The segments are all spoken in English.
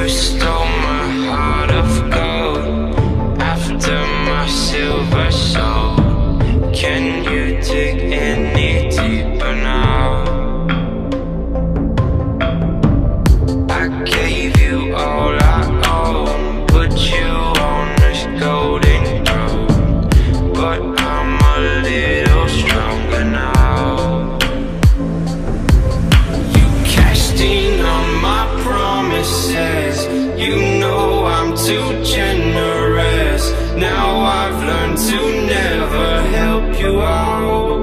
you stole my heart of gold after my silver soul. Can you dig any deeper now? I gave you all I own, put you on this golden throne, but I'm a little stronger now. You cashed in on my promises, you know I'm too generous. Now I've learned to never help you out,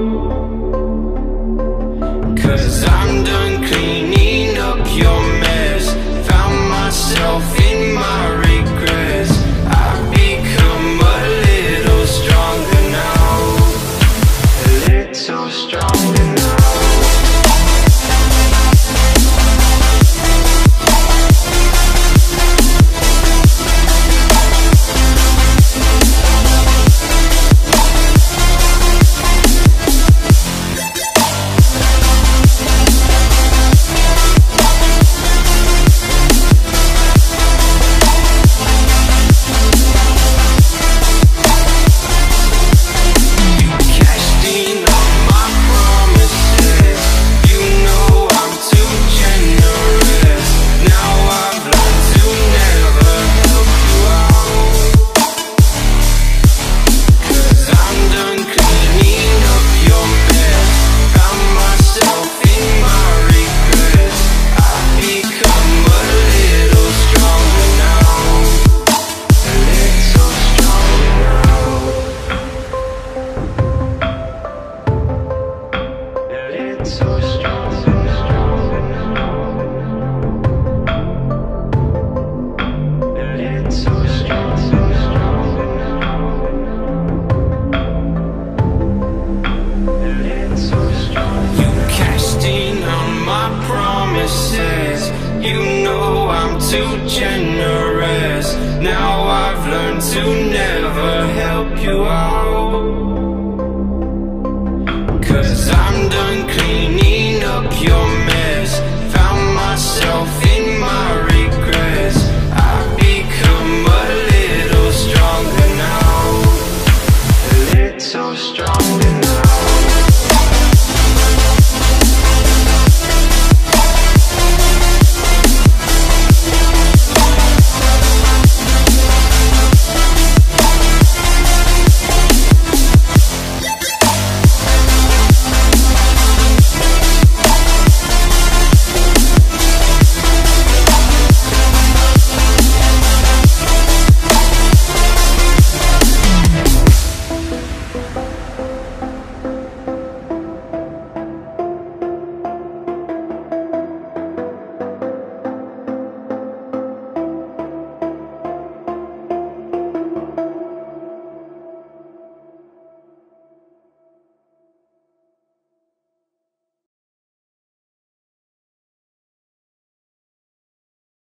'cause I'm done cleaning up your mess. Found myself in my regrets. I've become a little stronger now, a little stronger now. You know I'm too generous. Now I've learned to never help you out, 'cause I'm done cleaning up your mess.